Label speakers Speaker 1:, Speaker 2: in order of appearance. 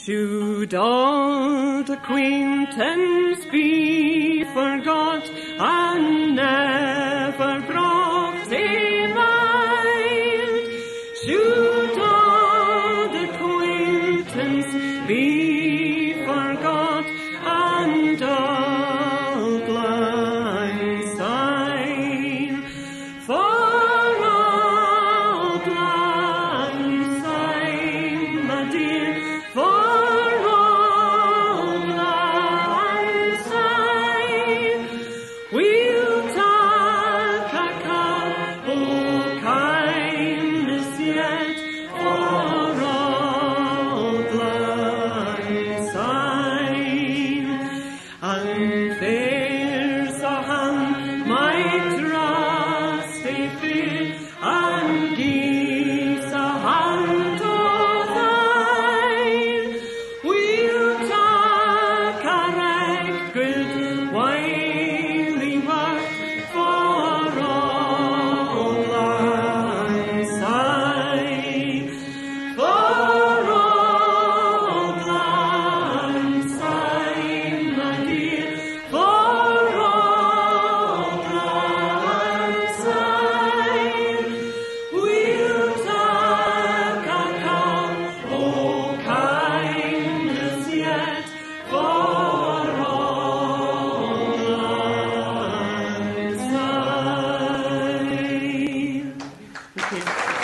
Speaker 1: Should old acquaintance be forgot and never brought a mind? Should old acquaintance be forgot and auld lang syne? For auld lang syne, my dear, for auld lang syne, we'll tak a cup o' kindness yet for auld lang syne. And there's a hand might trusty fair, and gives a hand o' thine. We'll tak a right good wily work for auld lang syne. For auld lang syne, my dear, for auld lang syne, we'll tak a cup o' kindness yet for auld lang syne. Okay.